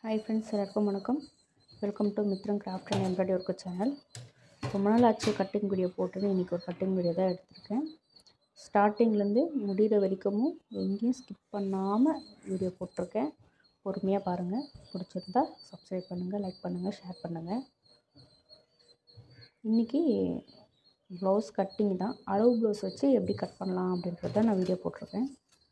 Hi friends, எல்லாருக்கும் வணக்கம். Welcome to Mithran craft and embroidery work channel. ரொம்ப நாள் ஆச்சு கட்டிங் வீடியோ போட்டு இன்றைக்கி ஒரு கட்டிங் வீடியோ தான் எடுத்திருக்கேன். ஸ்டார்டிங்லேருந்து முடிகிற வரைக்கும் எங்கேயும் ஸ்கிப் பண்ணாமல் வீடியோ போட்டிருக்கேன். பொறுமையாக பாருங்கள். பிடிச்சிருந்தா சப்ஸ்கிரைப் பண்ணுங்கள், லைக் பண்ணுங்கள், ஷேர் பண்ணுங்கள். இன்றைக்கி ப்ளவுஸ் கட்டிங் தான். அளவு ப்ளவுஸ் வச்சு எப்படி கட் பண்ணலாம் அப்படின்றத நான் வீடியோ போட்டிருக்கேன்.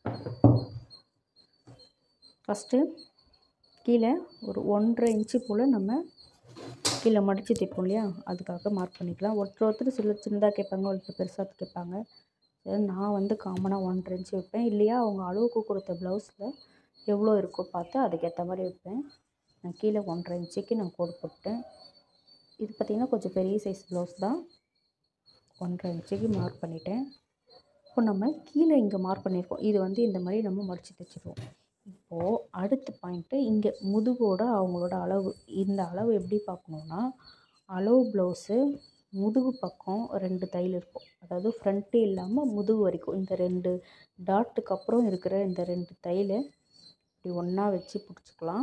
ஃபஸ்ட்டு கீழே ஒரு 1.5 இன்ச்சு போல் நம்ம கீழே மடித்து தைப்போம் இல்லையா, அதுக்காக மார்க் பண்ணிக்கலாம். ஒருத்தர் சின்னதாக கேட்பாங்க, ஒருத்தர் பெருசாக கேட்பாங்க. நான் காமனாக 1.5 இன்ச்சு வைப்பேன். இல்லையா அவங்க அளவுக்கு கொடுத்த ப்ளவுஸில் எவ்வளோ இருக்கோ பார்த்து அதுக்கேற்ற மாதிரி வைப்பேன். நான் கீழே 1.5 இன்ச்சுக்கு நான் கோடு போட்டேன். இது பார்த்திங்கன்னா கொஞ்சம் பெரிய சைஸ் ப்ளவுஸ் தான். 1.5 இன்ச்சுக்கு மார்க் பண்ணிட்டேன். இப்போ நம்ம கீழே இங்கே மார்க் பண்ணியிருக்கோம். இது இந்த மாதிரி நம்ம மடித்து தைச்சிடுவோம். இப்போது அடுத்த பாயிண்ட்டு இங்கே முதுகோட அவங்களோட அளவு. இந்த அளவு எப்படி பார்க்கணுன்னா, அளவு ப்ளவுஸு முதுகு பக்கம் 2 தையல் இருக்கும். அதாவது ஃப்ரண்ட்டு இல்லாமல் முதுகு வரைக்கும் இந்த 2 டாட்டுக்கு அப்புறம் இருக்கிற இந்த 2 தையல் இப்படி ஒன்றா வச்சு பிடிச்சிக்கலாம்.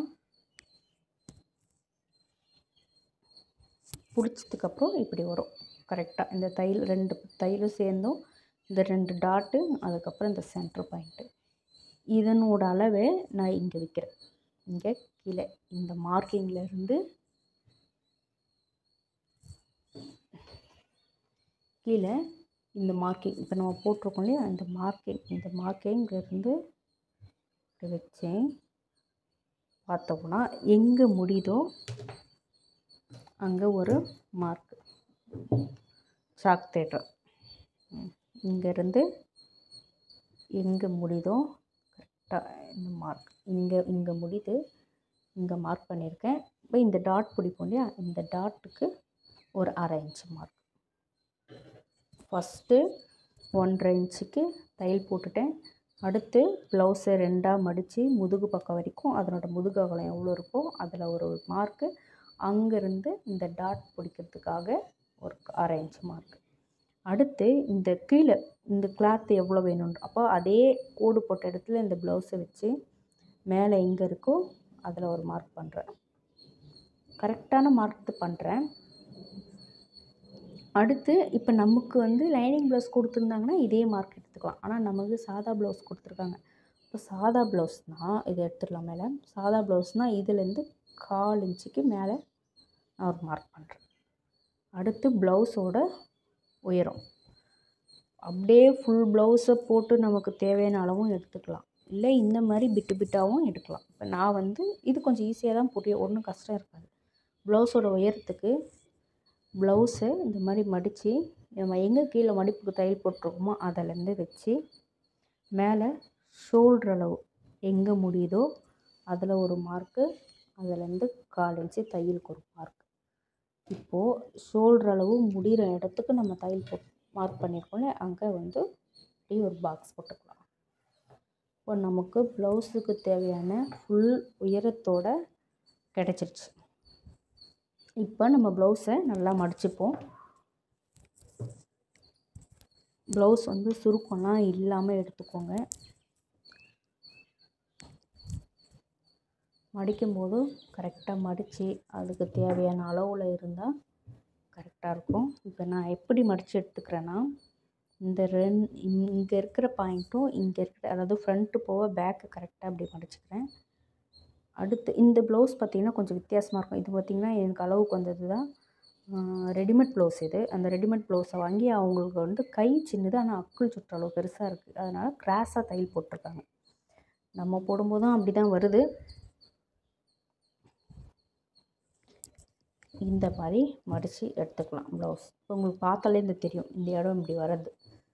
பிடிச்சதுக்கப்புறம் இப்படி வரும் கரெக்டாக. இந்த தையல் 2 தையலும் சேர்ந்தும் இந்த 2 டாட்டு, அதுக்கப்புறம் இந்த சென்டர் பாயிண்ட்டு. இதனோட அளவை நான் இங்கே வைக்கிறேன். இங்கே கீழே இந்த மார்க்கிங்லேருந்து கீழே இந்த மார்க்கிங் இப்போ நம்ம போட்டிருக்கோம் இல்லையா, இந்த மார்க்கிங்லேருந்து இப்படி வச்சேன். பார்த்தோம்னா எங்கே முடியுதோ அங்கே ஒரு மார்க் சாக் தேடுறோம். இங்கேருந்து எங்கே முடியுதோ இந்த மார்க் இங்கே முடியுது, இங்கே மார்க் பண்ணியிருக்கேன். இப்போ இந்த டாட் பிடிப்போம் இல்லையா, இந்த டாட்டுக்கு ஒரு 1/2 இன்ச்சு மார்க். ஃபஸ்ட்டு 1.5 இன்ச்சுக்கு தையல் போட்டுட்டேன். அடுத்து ப்ளவுஸை 2ஆக மடித்து முதுகு பக்கம் வரைக்கும் அதனோட முதுகு அகலம் எவ்வளோ இருக்கோ அதில் ஒரு மார்க்கு. அங்கேருந்து இந்த டாட் பிடிக்கிறதுக்காக ஒரு 1/2 இன்ச்சு மார்க்கு. அடுத்து இந்த கீழே இந்த கிளாத்து எவ்வளோ வேணுன்ற அப்போ அதே கோடு போட்ட இடத்துல இந்த ப்ளவுஸை வச்சு மேலே எங்கே இருக்கோ அதில் ஒரு மார்க் பண்ணுறேன். கரெக்டான மார்க் பண்ணுறேன். அடுத்து இப்போ நமக்கு லைனிங் ப்ளவுஸ் கொடுத்துருந்தாங்கன்னா இதே மார்க் எடுத்துக்கலாம். ஆனால் நமக்கு சாதா ப்ளவுஸ் கொடுத்துருக்காங்க. இப்போ சாதா ப்ளவுஸ்னால் இதை எடுத்துடலாம். மேலே சாதா ப்ளவுஸ்னால் இதுலேருந்து 1/4 இன்ச்சுக்கு மேலே நான் ஒரு மார்க் பண்ணுறேன். அடுத்து ப்ளவுஸோட உயரம் அப்படியே ஃபுல் ப்ளவுஸை போட்டு நமக்கு தேவையான அளவும் எடுத்துக்கலாம். இல்லை இந்த மாதிரி பிட்டு பிட்டாகவும் எடுக்கலாம். இப்போ நான் இது கொஞ்சம் ஈஸியாக தான் புரியும், ஒன்றும் கஷ்டம் இருக்காது. ப்ளவுஸோட உயரத்துக்கு ப்ளவுஸை இந்த மாதிரி மடித்து நம்ம எங்கே கீழே மடிப்புக்கு தையல் போட்டிருக்கோமோ அதிலேருந்து வச்சு மேலே ஷோல்டர் அளவு எங்கே முடியுதோ அதில் ஒரு மார்க்கு, அதிலேருந்து 1/4 இன்ச்சு தையலுக்கு ஒரு மார்க். இப்போது ஷோல்டர் அளவு முடிகிற இடத்துக்கு நம்ம தையல் போட்டு மார்க் பண்ணியிருக்கோம்ல, அங்கே இப்படி ஒரு பாக்ஸ் போட்டுக்கலாம். இப்போ நமக்கு ப்ளவுஸுக்கு தேவையான ஃபுல் உயரத்தோடு கிடச்சிருச்சு. இப்போ நம்ம ப்ளவுஸை நல்லா மடிச்சுப்போம். ப்ளவுஸ் சுருக்கம்லாம் இல்லாமல் எடுத்துக்கோங்க. மடிக்கும்போது கரெக்டாக மடித்து அதுக்கு தேவையான அளவில் இருந்தால் கரெக்டாக இருக்கும். இப்போ நான் எப்படி மடித்து எடுத்துக்கிறேன்னா, இங்கே இருக்கிற பாயிண்ட்டும் இங்கே இருக்கிற அதாவது ஃப்ரண்ட்டு போக பேக்கு கரெக்டாக அப்படி மடிச்சுக்கிறேன். அடுத்து இந்த ப்ளவுஸ் பார்த்திங்கன்னா கொஞ்சம் வித்தியாசமாக இருக்கும். இது பார்த்திங்கன்னா எனக்கு அளவுக்கு வந்தது தான். ரெடிமேட் ப்ளவுஸ் இது. அந்த ரெடிமேட் ப்ளவுஸை வாங்கி அவங்களுக்கு கை சின்னது, ஆனால் அக்குள் சுற்றளவு பெருசாக இருக்குது. அதனால் கிராஸாக தையல் போட்டிருக்காங்க. நம்ம போடும்போதும் அப்படி தான் வருது. இந்த மாதிரி மடித்து எடுத்துக்கலாம் ப்ளவுஸ். இப்போ உங்களுக்கு பார்த்தாலே தெரியும் இந்த இடம் இப்படி வர்றது.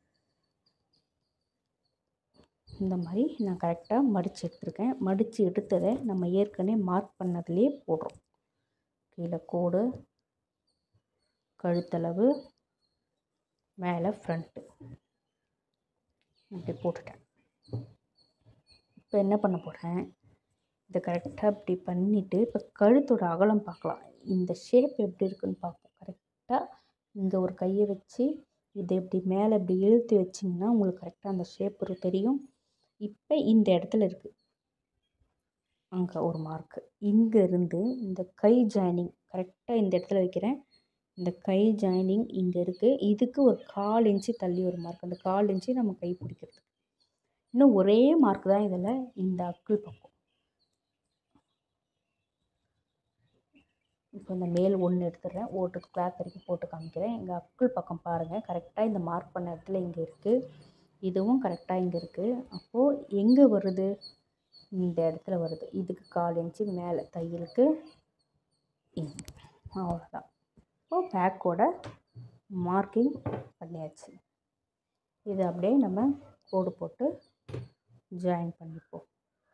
இந்த மாதிரி நான் கரெக்டாக மடித்து எடுத்துருக்கேன். மடித்து எடுத்ததை நம்ம ஏற்கனவே மார்க் பண்ணதுலேயே போடுறோம். கீழே கோடு, கழுத்தளவு, மேலே ஃப்ரண்ட்டு இப்படி போட்டுட்டேன். இப்போ என்ன பண்ண போகிறேன், இதை கரெக்டாக இப்படி பண்ணிவிட்டு இப்போ கழுத்தோட அகலம் பார்க்கலாம். இந்த ஷேப் எப்படி இருக்குதுன்னு பார்ப்போம். கரெக்டாக இங்கே ஒரு கையை வச்சு இதை இப்படி மேலே இப்படி இழுத்து வச்சிங்கன்னா உங்களுக்கு கரெக்டாக அந்த ஷேப் தெரியும். இப்போ இந்த இடத்துல இருக்குது. அங்கே ஒரு மார்க்கு. இங்கேருந்து இந்த கை ஜாயினிங் கரெக்டாக இந்த இடத்துல வைக்கிறேன். இந்த கை ஜாயினிங் இங்கே இருக்குது. இதுக்கு ஒரு 1/4 இன்ச்சு தள்ளி ஒரு மார்க். அந்த 1/4 இன்ச்சு நம்ம கை பிடிக்கிறது. இன்னும் ஒரே மார்க் தான் இதில், இந்த அக்குள் பக்கம். இப்போ இந்த மேல் ஒன்று எடுத்துடுறேன். ஓட்டு கிளாத் வரைக்கும் போட்டு காமிக்கிறேன். இங்கே அக்குள் பக்கம் பாருங்கள், கரெக்டாக இந்த மார்க் பண்ண இடத்துல இங்கே இருக்குது. இதுவும் கரெக்டாக இங்கே இருக்குது. அப்போது எங்கே வருது? இந்த இடத்துல வருது. இதுக்கு 1/4 இன்ச்சு மேலே தையலுக்கு இங்கே. அவ்வளோதான். இப்போது பேக்கோட மார்க்கிங் பண்ணியாச்சு. இது அப்படியே நம்ம கோடு போட்டு ஜாயின் பண்ணிப்போம்.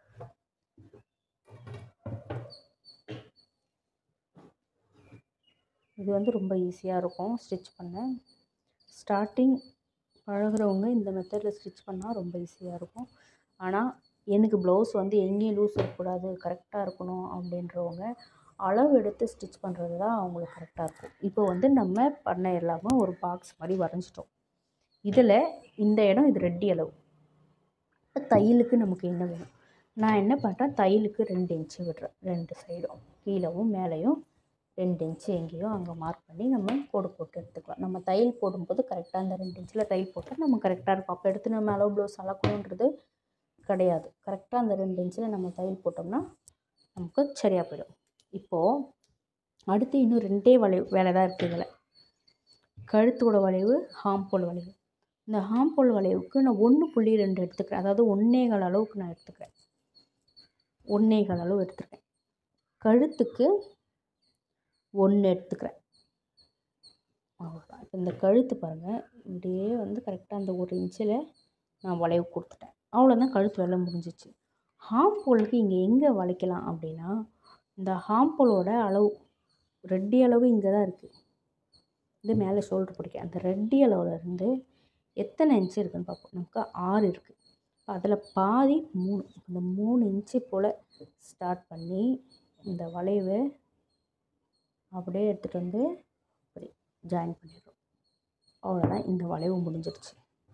இது வந்து ரொம்ப ஈஸியாக இருக்கும் ஸ்டிச் பண்ண. ஸ்டார்டிங் பழகுறவங்க இந்த மெத்தடில் ஸ்டிச் பண்ணால் ரொம்ப ஈஸியாக இருக்கும். ஆனால் எனக்கு ப்ளவுஸ் வந்து எங்கேயும் லூஸ் இருக்கக்கூடாது, கரெக்டாக இருக்கணும் அப்படின்றவங்க அளவு எடுத்து ஸ்டிச் பண்ணுறது தான் அவங்களுக்கு கரெக்டாக இருக்கும். இப்போ வந்து நம்ம பண்ண எல்லாமே ஒரு பாக்ஸ் மாதிரி வரைஞ்சிட்டோம். இதில் இந்த இடம் இது ரெட்டி அளவு. தையலுக்கு நமக்கு என்ன வேணும்? நான் என்ன பண்ணுறேன், தையலுக்கு 2 இன்ச்சு விடுறேன். 2 சைடும் கீழவும் மேலேயும் 2 இன்ச்சு எங்கேயோ அங்கே மார்க் பண்ணி நம்ம கோடு போட்டு எடுத்துக்கலாம். நம்ம தையல் போடும்போது கரெக்டாக அந்த 2 இன்ச்சில் தையல் போட்டால் நம்ம கரெக்டாக இருக்கும். அப்போ எடுத்து நம்ம அளவு ப்ளவுஸ் அளக்கணுன்றது கிடையாது. கரெக்டாக அந்த 2 இன்ச்சில் நம்ம தையல் போட்டோம்னா நமக்கு சரியாக போயிடும். இப்போது அடுத்து இன்னும் 2 வேலை தான் இருக்குது இதில். கழுத்தோட வளைவு, ஹாம்போல் வளைவு. இந்த ஹாம்போல் வளைவுக்கு நான் 1.2 எடுத்துக்கிறேன். அதாவது 1.25 அளவுக்கு நான் எடுத்துக்கிறேன். 1.25 அளவு எடுத்துக்கிறேன். கழுத்துக்கு 1 எடுத்துக்கிறேன். அவ்வளோதான். இப்போ இந்த கழுத்து பாருங்கள், இப்படியே வந்து கரெக்டாக அந்த 1 இன்ச்சில் நான் வளைவு கொடுத்துட்டேன். அவ்வளோதான், கழுத்து வேலை முடிஞ்சிச்சு. ஹாம்போலுக்கு இங்கே எங்கே வளைக்கலாம் அப்படின்னா, இந்த ஹாம்போலோட அளவு ரெட்டி அளவு இங்கே தான் இருக்குது. இது மேலே ஷோல்டர் பிடிக்க அந்த ரெட்டி அளவுலேருந்து எத்தனை இன்ச்சு இருக்குதுன்னு பார்ப்போம். நமக்கு 6 இருக்குது. அதில் பாதி 3. இந்த 3 இன்ச்சு போல் ஸ்டார்ட் பண்ணி இந்த வளைவு அப்படியே எடுத்துகிட்டு வந்து அப்படி ஜாயின் பண்ணிடுறோம். அவ்வளோதான், இந்த வளைவு முடிஞ்சிடுச்சு.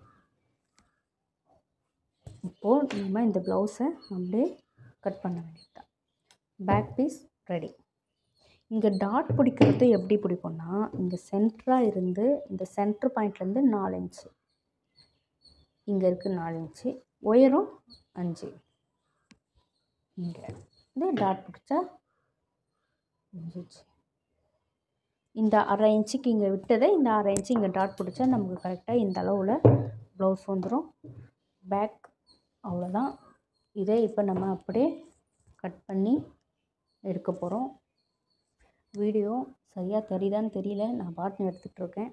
இப்போது நம்ம இந்த ப்ளவுஸை அப்படியே கட் பண்ண வேண்டியதுதான். Back piece ready. இங்கே டாட் பிடிக்கிறது எப்படி பிடிப்போம்னா, இங்கே சென்டராக இருந்து இந்த சென்டர் பாயிண்ட்லேருந்து 4 இன்ச்சு, இங்கே இருக்குது 4 இன்ச்சு, உயரம் 5. இங்கே இந்த டாட் பிடிச்சா முடிஞ்சிச்சு. இந்த 1/2 இன்ச்சுக்கு இங்கே விட்டதை இந்த 1/2 இன்ச்சு இங்கே டாட் பிடிச்சா நமக்கு கரெக்டாக இந்த அளவில் ப்ளவுஸ் வந்துடும். பேக் அவ்வளோதான். இதை இப்போ நம்ம அப்படியே கட் பண்ணி எடுக்க போகிறோம். வீடியோ சரியாக தெரியுதான்னு தெரியல, நான் பாட்டுன்னு எடுத்துகிட்ருக்கேன்.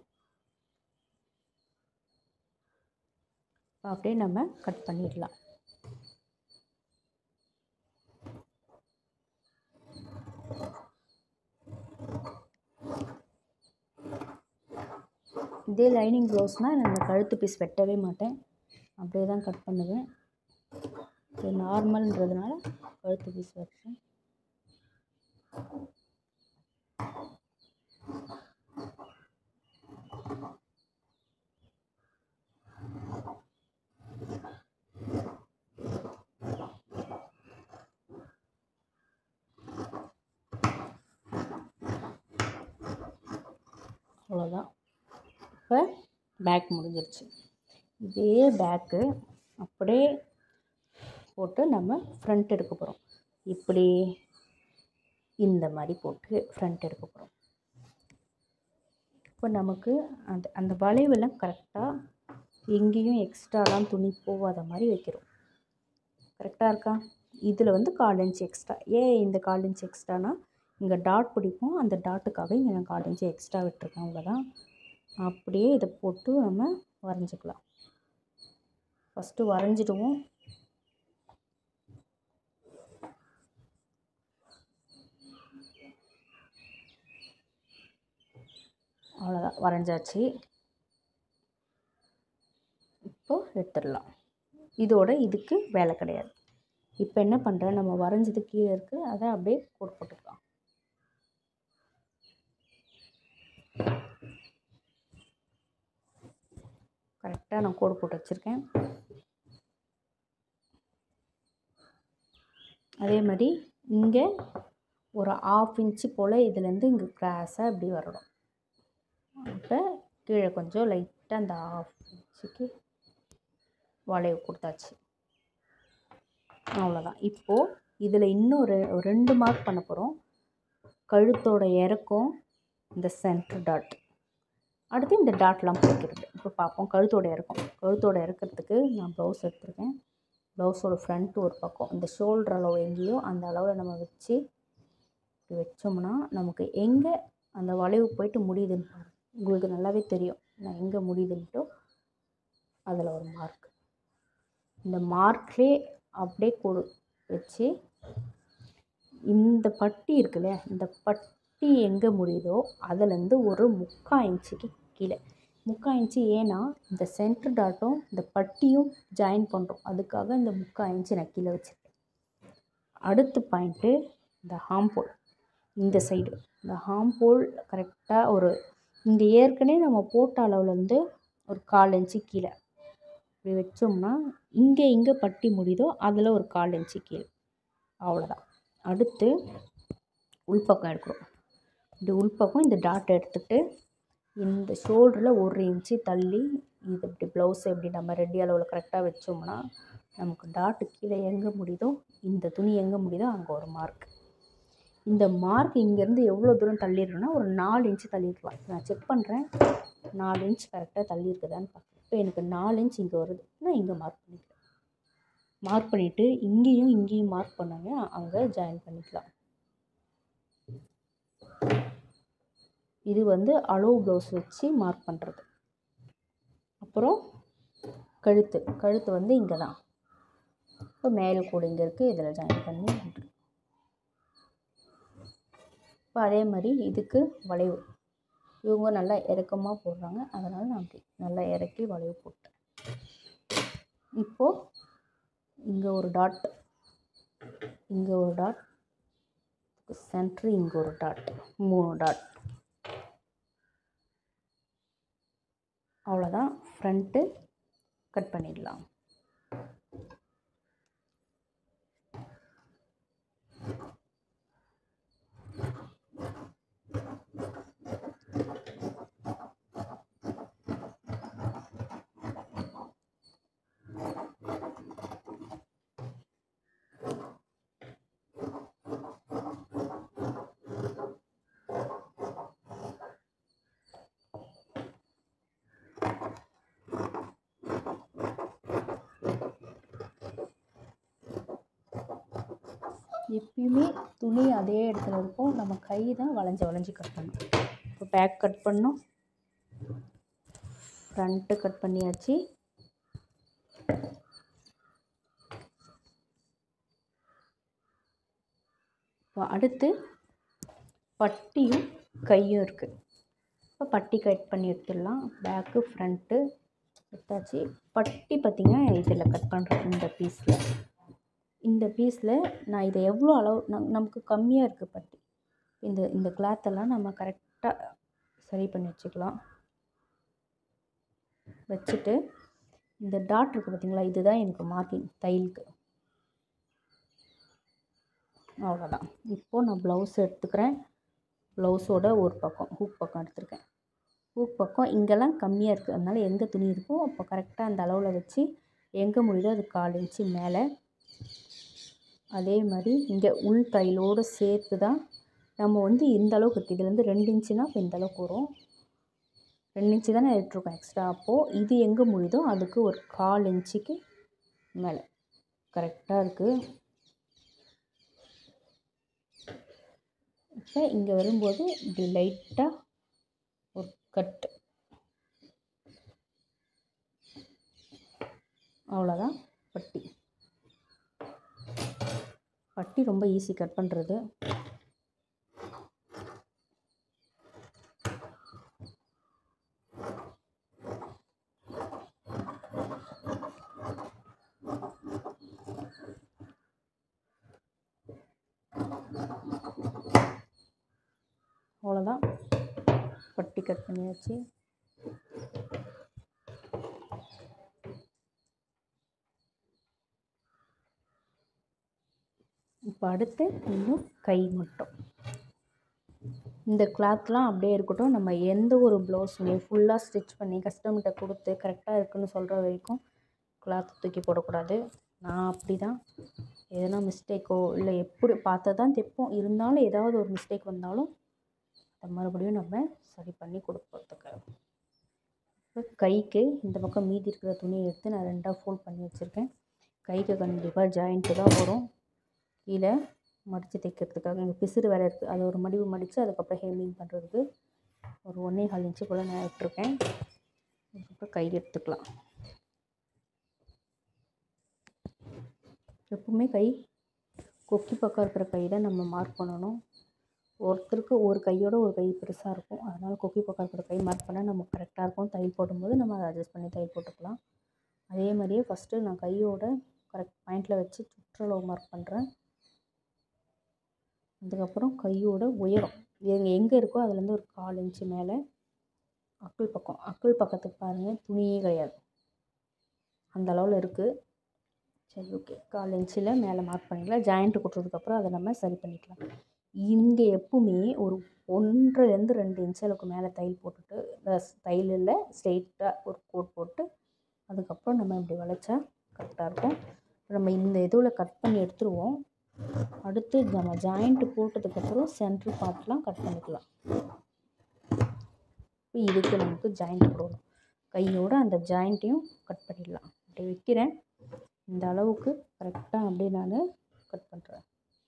அப்படியே நம்ம கட் பண்ணிடலாம். இதே லைனிங் ப்ளவுஸ்னால் நான் கழுத்து பீஸ் வெட்டவே மாட்டேன், அப்படியே தான் கட் பண்ணுவேன். இது நார்மல்ன்றதுனால கழுத்து பீஸ் வெட்டுறேன். அவ்வளோதான். இப்போ பேக் முடிஞ்சிருச்சு. இதே பேக்கு அப்படியே போட்டு நம்ம ஃப்ரண்ட் எடுக்க போகிறோம். இப்படி இந்த மாதிரி போட்டு ஃப்ரண்ட் எடுக்க போகிறோம். இப்போ நமக்கு அந்த வளைவெல்லாம் கரெக்டாக எங்கேயும் எக்ஸ்ட்ராலாம் துணி போகாத மாதிரி வைக்கிறோம். கரெக்டாக இருக்கா? இதில் வந்து 1/4 இன்ச்சு எக்ஸ்ட்ரா. ஏன் இந்த 1/4 இன்ச்சு எக்ஸ்ட்ரானா, இங்கே டாட் பிடிப்போம், அந்த டாட்டுக்காக இங்கே நான் 1/4 இன்ச்சு எக்ஸ்ட்ரா விட்டுருக்கேன். அவ்வளோதான். அப்படியே இதை போட்டு நம்ம வரைஞ்சிக்கலாம். ஃபஸ்ட்டு வரைஞ்சிடுவோம். அவ்வளோதான், வரைஞ்சாச்சு. இப்போது எடுத்துடலாம். இதோட இதுக்கு வேலை கிடையாது. இப்போ என்ன பண்ணுறேன், நம்ம வரைஞ்சது கீழே இருக்குது, அதை அப்படியே கோட் போட்டுக்கலாம். கரெக்டாக நான் கோடு போட்டு வச்சுருக்கேன். அதே மாதிரி இங்கே ஒரு 1/2 இன்ச்சு போல் இதுலேருந்து இங்கே கிராஸாக இப்படி வரணும். இப்போ கீழே கொஞ்சம் லைட்டாக அந்த 1/2 இன்ச்சுக்கு வளைவு கொடுத்தாச்சு. அவ்வளோதான். இப்போது இதில் இன்னும் 2 மார்க் பண்ண போகிறோம். கழுத்தோட இறக்கம், இந்த சென்டர் டாட், அடுத்து இந்த டாட்லாம் பிடிக்கிறது. இப்போ பார்ப்போம். கழுத்தோட இறக்கிறதுக்கு நான் ப்ளவுஸ் எடுத்துருக்கேன். ப்ளவுஸோட ஃப்ரண்ட் ஒரு பக்கம், இந்த ஷோல்டர் அளவு எங்கேயோ அந்த அளவில் நம்ம வச்சு இப்படி வச்சோம்னா நமக்கு எங்கே அந்த வளைவு போயிட்டு முடியுதுன்னு பாருங்கள். உங்களுக்கு நல்லாவே தெரியும் நான் எங்கே முடியுதுன்ட்டு. அதில் ஒரு மார்க், இந்த மார்க்லேயே அப்படியே வச்சு இந்த பட்டி இருக்குல்ல, இந்த பட்டி எங்கே முடியுதோ அதுலேருந்து ஒரு 3/4 இன்ச்சுக்கு கீழே. 3/4 இன்ச்சு ஏன்னா இந்த சென்டர் டாட்டும் இந்த பட்டியும் ஜாயின் பண்ணுறோம், அதுக்காக இந்த 3/4 இன்ச்சு நான் கீழே வச்சுருக்கேன். அடுத்த பாயிண்ட்டு இந்த ஹாம்போல், இந்த சைடு இந்த ஹாம்போல் கரெக்டாக இந்த ஏற்கனவே நம்ம போட்ட அளவுலேருந்து ஒரு 1/4 இன்ச்சு கீழே இப்படி வச்சோம்னா இங்கே பட்டி முடியுதோ அதில் ஒரு 1/4 இன்ச்சு கீழே. அவ்வளோதான். அடுத்து உள்பக்கம் எடுக்கிறோம். இந்த உள்பக்கம் இந்த டாட் எடுத்துகிட்டு இந்த ஷோல்டரில் 1 இன்ச்சு தள்ளி இது இப்படி ப்ளவுஸை எப்படி நம்ம ரெடி அளவில் கரெக்டாக வச்சோம்னா நமக்கு டாட்டு கீழே எங்கே முடியுதோ, இந்த துணி எங்கே முடியுதோ அங்கே ஒரு மார்க். இந்த மார்க் இங்கேருந்து எவ்வளோ தூரம் தள்ளிடுறோன்னா ஒரு 4 இன்ச்சு தள்ளிருக்கலாம். நான் செக் பண்ணுறேன் 4 இன்ச் கரெக்டாக தள்ளியிருக்குதான்னு பார்க்குறேன். இப்போ எனக்கு 4 இன்ச் இங்கே வருது, நான் இங்கே மார்க் பண்ணிக்கிறேன். மார்க் பண்ணிவிட்டு இங்கேயும் மார்க் பண்ணாங்க, அங்கே ஜாயின் பண்ணிக்கலாம். இது அளவு ப்ளவுஸ் வச்சு மார்க் பண்ணுறது. அப்புறம் கழுத்து இங்கே தான். இப்போ மேலே கூட இங்கே இருக்குது, இதில் ஜாயின் பண்ணி. இப்போ அதே மாதிரி இதுக்கு வளைவு இவங்க நல்லா இறக்கமாக போடுறாங்க, அதனால் நான் அப்படி நல்லா இறக்கி வளைவு போட்டேன். இப்போது இங்கே ஒரு டாட், இங்கே ஒரு டாட், சென்ட்ரு இங்கே ஒரு டாட், 3 டாட். அவ்வளோதான். ஃப்ரண்ட்டு கட் பண்ணிடலாம். எப்பயுமே துணி அதே இடத்துல இருக்கும், நம்ம கை தான் வளைஞ்சி கட் பண்ணணும். இப்போ பேக் கட் பண்ணோம், ஃப்ரண்ட்டு கட் பண்ணியாச்சு. இப்போ அடுத்து பட்டியும் கையும் இருக்குது. இப்போ பட்டி கட் பண்ணி எடுத்துடலாம். பேக்கு ஃப்ரண்ட்டு எடுத்தாச்சு. பட்டி பார்த்திங்கன்னா இதில் கட் பண்ணுறேன். இந்த பீஸில் நான் இதை எவ்வளோ அளவு நமக்கு கம்மியாக இருக்குது பட்டி, இந்த கிளாத்தெல்லாம் நம்ம கரெக்டாக சரி பண்ணி வச்சுக்கலாம். வச்சுட்டு இந்த டாட் இருக்குது பார்த்திங்களா, இதுதான் எனக்கு மார்க்கிங் தையலுக்கு. அவ்வளோதான். இப்போது நான் ப்ளவுஸ் எடுத்துக்கிறேன். ப்ளவுஸோட ஒரு பக்கம் ஹூக் பக்கம் எடுத்துருக்கேன். ஹூக் பக்கம் இங்கெல்லாம் கம்மியாக இருக்குது, அதனால் எங்கே துணி இருக்கோ அப்போ கரெக்டாக அந்த அளவில் வச்சு எங்கே முடியுதோ அது 1/4 இன்ச்சு மேலே. அதே மாதிரி இங்கே உள் தையலோடு சேர்த்து தான் நம்ம இந்த அளவுக்கு இருக்குது. இதுலேருந்து 2 இன்ச்சுனா இப்போ இந்த அளவுக்கு வரும். 2 இன்ச்சு தானே எடுத்துருக்கோம் எக்ஸ்ட்ரா. அப்போது இது எங்கே முடியுதோ அதுக்கு ஒரு 1/4 இன்ச்சுக்கு மேலே கரெக்டாக இருக்குது. இப்போ இங்கே வரும்போது இப்படி லைட்டாக ஒரு கட்டு, அவ்வளோதான். பட்டி ரொம்ப ஈஸி கட் பண்ணுறது. அவ்வளோதான், பட்டி கட் பண்ணியாச்சு. இப்போ அடுத்து இன்னும் கை மட்டும். இந்த கிளாத்லாம் அப்படியே இருக்கட்டும். நம்ம எந்த ஒரு ப்ளவுஸுமே ஃபுல்லாக ஸ்டிச் பண்ணி கஸ்டமர்கிட்ட கொடுத்து கரெக்டாக இருக்குன்னு சொல்கிற வரைக்கும் கிளாத் தூக்கி போடக்கூடாது. நான் அப்படி தான். எதனா மிஸ்டேக்கோ இல்லை எப்படி பார்த்து தான் தைப்போம். இருந்தாலும் ஏதாவது ஒரு மிஸ்டேக் வந்தாலும் அதை மறுபடியும் நம்ம சரி பண்ணி கொடுப்போத்துக்கு. இப்போ கைக்கு இந்த பக்கம் மீதி இருக்கிற துணியை எடுத்து நான் 2ஆக ஃபோல்ட் பண்ணி வச்சுருக்கேன். கைக்கு கண்டிப்பாக ஜாயிண்ட்டு தான் வரும். கீழே மடித்து தைக்கிறதுக்காக இங்கே பிசுறு வேறு இருக்குது. அது ஒரு மடிவு மடித்து அதுக்கப்புறம் ஹெம்மிங் பண்ணுறதுக்கு ஒரு 1.25 இன்ச்சு போல் நான் விட்டுருக்கேன். அதுக்கப்புறம் கை எடுத்துக்கலாம். எப்பவுமே கை கொக்கி பக்கம் இருக்கிற கை தான் நம்ம மார்க் பண்ணணும். ஒருத்தருக்கு ஒரு கையோட ஒரு கை பெருசாக இருக்கும். அதனால் கொக்கி பக்கம் இருக்கிற கை மார்க் பண்ணால் நமக்கு கரெக்டாக இருக்கும். தையல் போடும்போது நம்ம அதை அட்ஜஸ்ட் பண்ணி தையல் போட்டுக்கலாம். அதே மாதிரியே ஃபஸ்ட்டு நான் கையோட கரெக்ட் பாயிண்டில் வச்சு சுற்றளவு மார்க் பண்ணுறேன். அதுக்கப்புறம் கையோட உயரம் எங்கே இருக்கோ அதுலேருந்து ஒரு 1/4 இன்ச்சு மேலே அக்குள் பக்கத்துக்கு பாருங்கள், துணியே கிடையாது, அந்த அளவில் இருக்குது. சரி, ஓகே. 1/4 இன்ச்சில் மேலே மார்க் பண்ணிக்கலாம். ஜாயிண்ட்டு கொடுத்ததுக்கப்புறம் அதை நம்ம சரி பண்ணிக்கலாம். இங்கே எப்பவுமே ஒரு 1.5லேருந்து 2 இன்ச்சு அளவுக்கு மேலே தையல் போட்டுட்டு தையலில் ஸ்ட்ரெயிட்டாக ஒரு கோட் போட்டு அதுக்கப்புறம் நம்ம இப்படி வளைச்சா கரெக்டாக இருக்கும். நம்ம இந்த இதில் கட் பண்ணி எடுத்துருவோம். அடுத்து நம்ம ஜாயிண்ட்டு போட்டதுக்கப்புறம் சென்ட்ரு பார்ட்லாம் கட் பண்ணிக்கலாம். இப்போ இதுக்கு நமக்கு ஜாயிண்ட் போடணும். கையோட அந்த ஜாயிண்ட்டையும் கட் பண்ணிடலாம். அப்படி வைக்கிறேன். இந்த அளவுக்கு கரெக்டாக அப்படியே நான் கட் பண்ணுறேன்.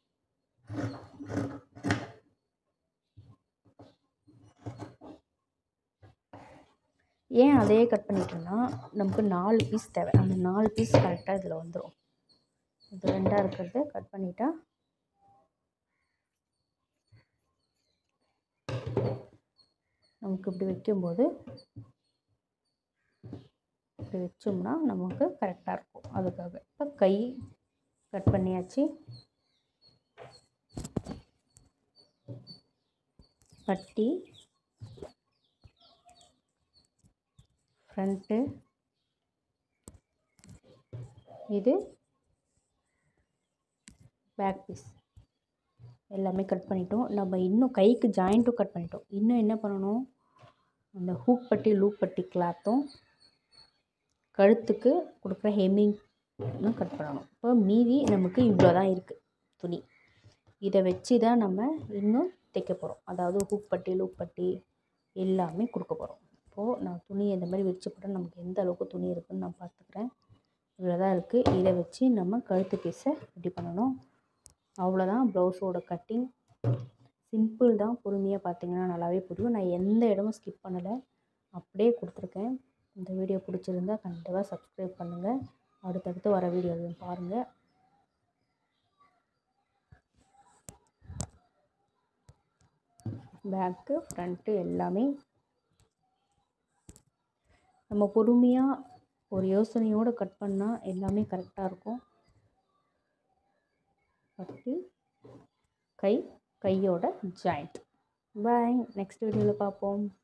ஏன் அதையே கட் பண்ணிட்டோன்னா நமக்கு 4 பீஸ் தேவை. அந்த 4 பீஸ் கரெக்டாக இதில் வந்துடும். இது 2ஆக இருக்கிறத கட் பண்ணிட்டா நமக்கு இப்படி வைக்கும்போது இப்படி வச்சோம்னா நமக்கு கரெக்டாக இருக்கும். அதுக்காக இப்போ கை கட் பண்ணியாச்சு. பட்டி, ஃப்ரண்ட்டு, இது பேக் பீஸ் எல்லாமே கட் பண்ணிட்டோம். நம்ம இன்னும் கைக்கு ஜாயிண்ட்டும் கட் பண்ணிட்டோம். இன்னும் என்ன பண்ணணும், அந்த ஹூக் பட்டி லூப் பட்டி கிளாத்தும் கழுத்துக்கு கொடுக்குற ஹெம்மிங்கும் கட் பண்ணணும். இப்போ மீதி நமக்கு இவ்வளோ தான் இருக்குது துணி. இதை வச்சு தான் நம்ம இன்னும் தைக்க போகிறோம். அதாவது ஹூக் பட்டி லூப் பட்டி எல்லாமே கொடுக்க போகிறோம். இப்போது நான் துணி இந்த மாதிரி விரிச்சு போட்டால் நமக்கு எந்த அளவுக்கு துணி இருக்குதுன்னு நான் பார்த்துக்கிறேன். இவ்வளோ தான் இருக்குது. இதை வச்சு நம்ம கழுத்து பீஸை ரெடி பண்ணணும். அவ்வளோதான் ப்ளவுஸோட கட்டிங். சிம்பிள் தான். பொறுமையாக பார்த்தீங்கன்னா நல்லாவே புரியும். நான் எந்த இடமும் ஸ்கிப் பண்ணலை, அப்படியே கொடுத்துருக்கேன். இந்த வீடியோ பிடிச்சிருந்தா கண்டிப்பாக சப்ஸ்கிரைப் பண்ணுங்கள். அடுத்தடுத்து வர வீடியோவையும் பாருங்கள். பேக்கு ஃப்ரண்ட்டு எல்லாமே நம்ம பொறுமையாக ஒரு யோசனையோடு கட் பண்ணால் எல்லாமே கரெக்டாக இருக்கும். பட்டி, கையோட ஜாயிண்ட். பாய். நெக்ஸ்ட் வீடியோவில் பார்ப்போம்.